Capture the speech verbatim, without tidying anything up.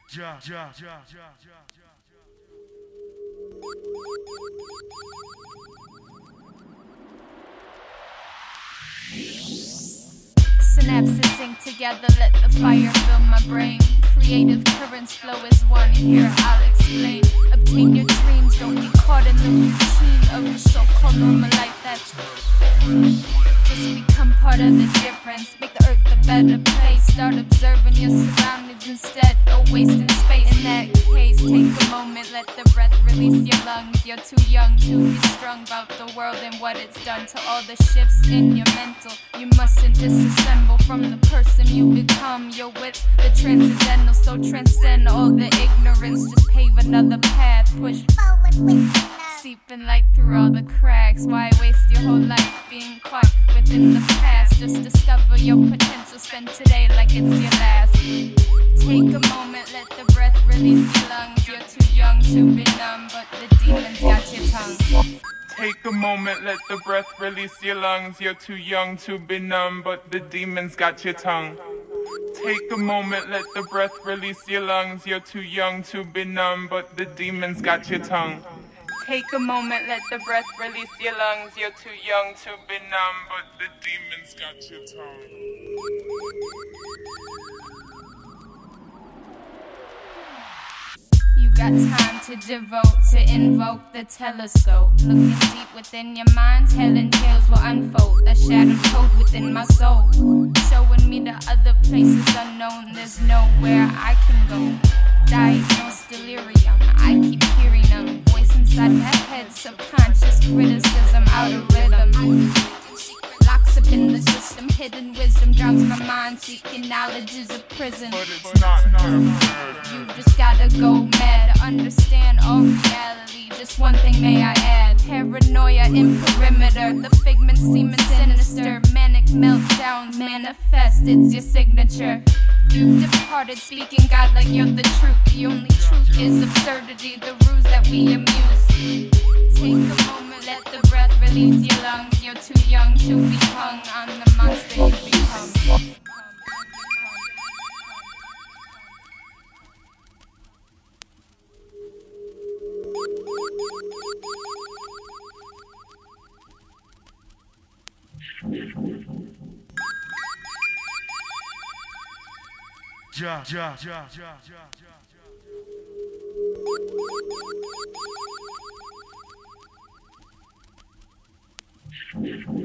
Ja, ja, ja, ja, ja, Synapses sync together, let the fire fill my brain. Creative currents flow as one, here I'll explain. Obtain your dreams, don't get caught in the routine of the so-called normal life that's just become part of the difference. Make the earth a better place, start observing your surroundings instead of wasting space. In that case, take a moment, let the breath release your lungs. You're too young to be strung about the world and what it's done to all the shifts in your mental. You mustn't disassemble from the person you become. You're with the transcendental, so transcend all the ignorance. Just pave another path, push forward with seeping light through all the cracks. Why waste your whole life being caught within the past? Just discover your potential, spend today like it's your last. Take a moment, let the breath release your lungs. You're too young to be numb, but the demons got your tongue. Take a moment, let the breath release your lungs. You're too young to be numb, but the demons got your tongue. Take a moment, let the breath release your lungs. You're too young to be numb, but the demons got your tongue. Take a moment, let the breath release your lungs. You're too young to be numb, but the demons got your tongue. You got time to devote, to invoke the telescope. Looking deep within your mind, telling tales will unfold. A shadowed code within my soul, showing me the other places unknown. There's nowhere I can go. Diagnosed delirium, I keep hearing them. Voice inside my head, subconscious criticism, out of rhythm. Locks up in the system, hidden wisdom drowns my mind. Seeking knowledge is a prison. But it's not good. You just gotta go mad to understand all reality. Just one thing may I add. Paranoia in perimeter, the figments seem sinister. Manic meltdowns manifest, it's your signature. You've departed, speaking God like you're the truth. The only truth is absurdity, the ruse that we amuse. Take a moment, let the breath release your lungs. You're too young to be hung on the monster you become. ja, ja, ja, ja, ja, ja.